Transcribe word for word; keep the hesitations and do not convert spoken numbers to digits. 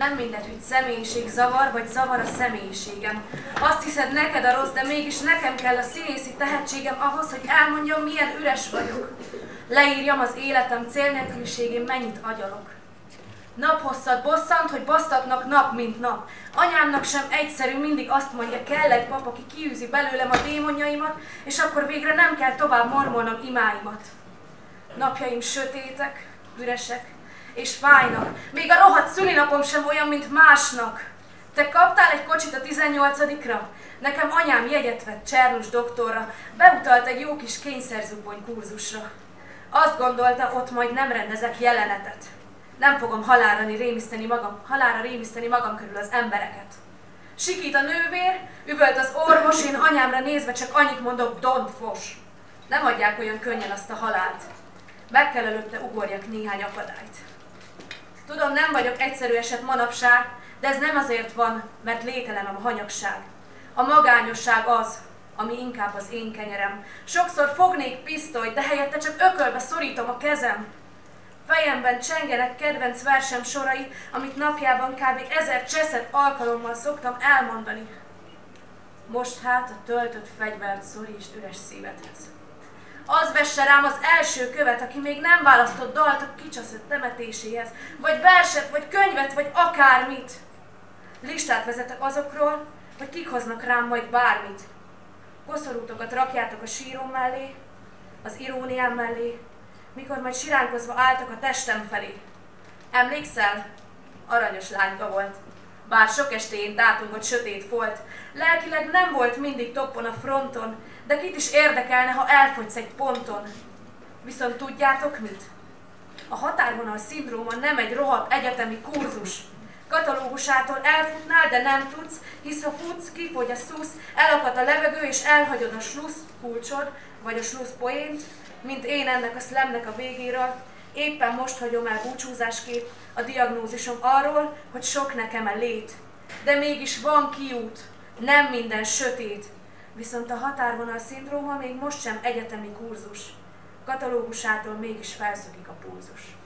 Nem mindegy, hogy személyiség zavar, vagy zavar a személyiségem. Azt hiszed neked a rossz, de mégis nekem kell a színészi tehetségem ahhoz, hogy elmondjam, milyen üres vagyok. Leírjam az életem célnélküliségén, mennyit agyalok. Naphosszat bosszant, hogy basztatnak nap, mint nap. Anyámnak sem egyszerű, mindig azt mondja, kell egy pap, aki kiűzi belőlem a démonjaimat, és akkor végre nem kell tovább mormolnom imáimat. Napjaim sötétek, üresek, és fájnak. Még a rohadt szülinapom sem olyan, mint másnak. Te kaptál egy kocsit a tizennyolcadikra? Nekem anyám jegyet vett Csernus doktorra, beutalt egy jó kis kényszerzubbony kurzusra. Azt gondolta, ott majd nem rendezek jelenetet. Nem fogom halálra rémiszteni magam, halálra rémiszteni magam körül az embereket. Sikít a nővér, üvölt az orvos, én anyámra nézve csak annyit mondok, don't fos. Nem adják olyan könnyen azt a halált. Meg kell előtte ugorjak néhány akadályt. Tudom, nem vagyok egyszerű eset manapság, de ez nem azért van, mert lételem a hanyagság. A magányosság az, ami inkább az én kenyerem. Sokszor fognék pisztolyt, de helyette csak ökölbe szorítom a kezem. Fejemben csengenek kedvenc versem sorai, amit napjában kb. ezer cseszett alkalommal szoktam elmondani. Most hát a töltött fegyvert szorítsd üres szívedhez. Az vesse rám az első követ, aki még nem választott dalt a kicsaszött temetéséhez, vagy verset, vagy könyvet, vagy akármit. Listát vezetek azokról, hogy kik hoznak rám majd bármit. Koszorútokat rakjátok a sírom mellé, az iróniám mellé, mikor majd siránkozva álltak a testem felé. Emlékszel? Aranyos lányka volt. Bár sok estéjén tátongott sötét folt, lelkileg nem volt mindig toppon a fronton, de kit is érdekelne, ha elfogysz egy ponton. Viszont tudjátok mit? A határvonal szindróma nem egy rohadt egyetemi kurzus. Katalógusától elfutnál, de nem tudsz, hisz ha futsz, kifogy a szusz, elakad a levegő és elhagyod a slusz kulcsod, vagy a slusz poént, mint én ennek a szlemnek a végéről. Éppen most hagyom el búcsúzásképp a diagnózisom arról, hogy sok nekem a lét. De mégis van kiút, nem minden sötét. Viszont a határvonal szindróma még most sem egyetemi kurzus. Katalógusától mégis felszökik a pulzus.